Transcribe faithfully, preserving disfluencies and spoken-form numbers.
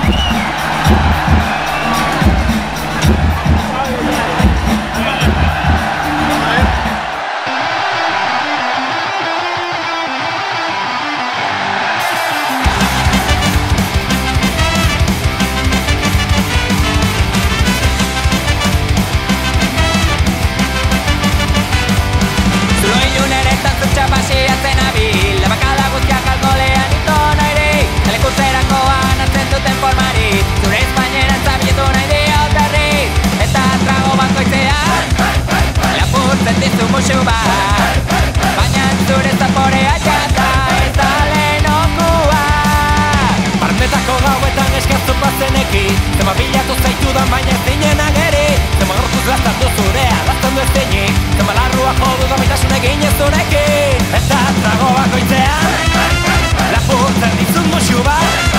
Musu bat, baina zure zaporea jata ez da lehenokua. Barnetako gauetan eskaztu bazeneki, zema bilatu zaitudan baina ez dinen ageri. Zema gorkuz laztandu zurea, laztandu ez dinik, zema larrua jodu gamitasun egin ez zurekin. Eta trago bakoitzean, lapurtzen dizun musu bat.